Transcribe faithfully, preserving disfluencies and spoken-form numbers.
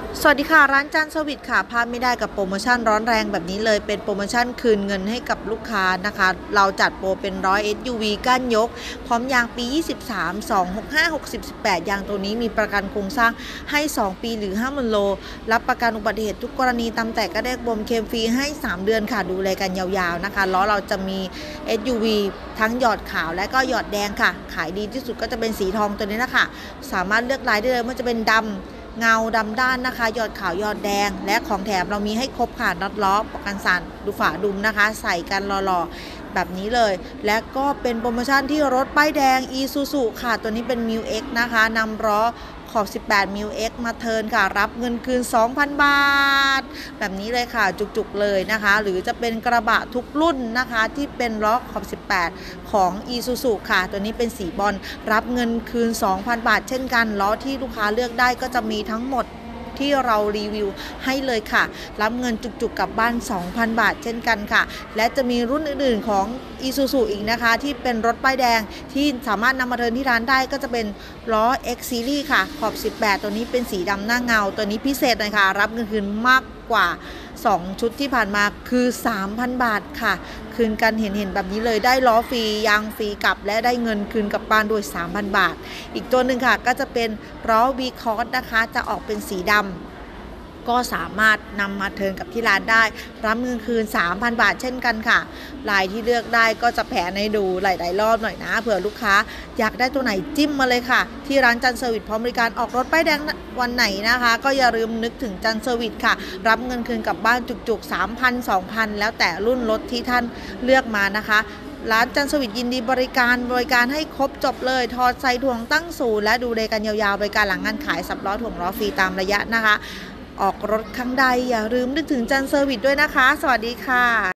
สวัสดีค่ะร้านจันทร์สวิตค่ะพลาดไม่ได้กับโปรโมชั่นร้อนแรงแบบนี้เลยเป็นโปรโมชั่นคืนเงินให้กับลูกค้านะคะเราจัดโปรเป็นร้อย เอส ยู วี ก้านยกพร้อมยางปียี่สิบสาม สอง หก ห้า หก สิบ สิบแปดยางตัวนี้มีประกันโครงสร้างให้สองปีหรือ ห้าหมื่น โลรับประกันอุบัติเหตุทุกกรณีตำแตกกระแทกบวมเคลมฟรีให้สามเดือนค่ะดูแลกันยาวๆนะคะล้อเราจะมี เอส ยู วี ทั้งหยอดขาวและก็หยอดแดงค่ะขายดีที่สุดก็จะเป็นสีทองตัวนี้นะคะสามารถเลือกลายได้เลยว่าจะเป็นดำเงาดำด้านนะคะหยอดขาวหยอดแดงและของแถมเรามีให้ครบค่ะน็อตล้อประกันสารดูฝาดุมนะคะใส่กันหล่อๆแบบนี้เลยและก็เป็นโปรโมชั่นที่รถป้ายแดง Isuzu ค่ะตัวนี้เป็น มิว เอ็กซ์ นะคะนำล้อขอบสิบแปด มิว เอ็กซ์ มาเทิร์นค่ะรับเงินคืน สองพัน บาทแบบนี้เลยค่ะจุกๆเลยนะคะหรือจะเป็นกระบะทุกรุ่นนะคะที่เป็นล้อขอบสิบแปดของ Isuzu ค่ะตัวนี้เป็นสีบอลรับเงินคืน สองพัน บาทเช่นกันล้อที่ลูกค้าเลือกได้ก็จะมีทั้งหมดที่เรารีวิวให้เลยค่ะรับเงินจุกๆกลับบ้าน สองพัน บาทเช่นกันค่ะและจะมีรุ่นอื่นๆของ Isuzu อีกนะคะที่เป็นรถป้ายแดงที่สามารถนำมาเทิร์นที่ร้านได้ก็จะเป็นล้อ X Series ค่ะขอบสิบแปดตัวนี้เป็นสีดำหน้าเงาตัวนี้พิเศษเลยค่ะรับเงินคืนมากกว่าสองชุดที่ผ่านมาคือ สามพัน บาทค่ะคืนกันเห็นๆแบบนี้เลยได้ล้อฟรียางฟรีกลับและได้เงินคืนกลับบ้านด้วย สามพัน บาทอีกตัวหนึ่งค่ะก็จะเป็นล้อ V-Cross นะคะจะออกเป็นสีดำก็สามารถนำมาเทิร์นกับที่ร้านได้รับเงินคืน สามพัน บาทเช่นกันค่ะลายที่เลือกได้ก็จะแผนให้ดูหลายๆรอบหน่อยนะเผื่อลูกค้าอยากได้ตัวไหนจิ้มมาเลยค่ะที่ร้านจันเซอร์วิสพร้อมบริการออกรถป้ายแดงวันไหนนะคะก็อย่าลืมนึกถึงจันเซอร์วิสค่ะรับเงินคืนกลับบ้านจุกๆ สามพัน สองพัน แล้วแต่รุ่นรถที่ท่านเลือกมานะคะร้านจันทร์สวิตยินดีบริการบริการให้ครบจบเลยถอดใส่ถ่วงตั้งศูนย์และดูแลกันยาวๆบริการหลังงานขายสับล้อถ่วงล้อฟรีตามระยะนะคะออกรถครั้งใดอย่าลืมนึกถึงจันเซอร์วิสด้วยนะคะสวัสดีค่ะ